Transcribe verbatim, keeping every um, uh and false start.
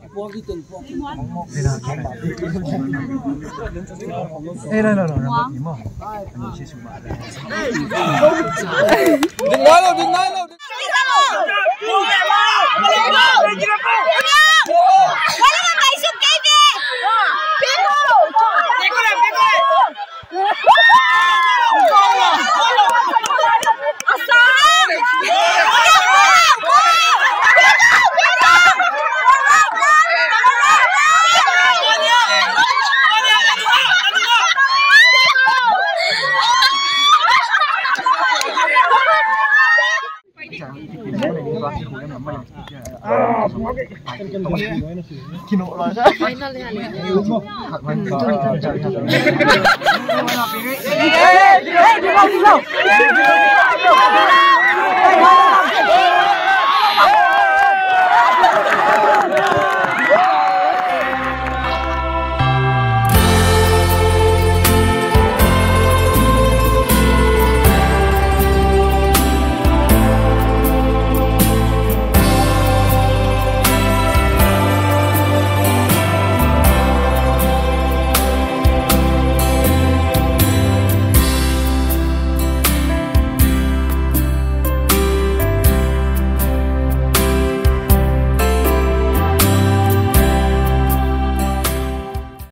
Ê đây là điểm mà. Đừng nói đâu, đừng nói đâu. Ê, đi đâu đi đâu.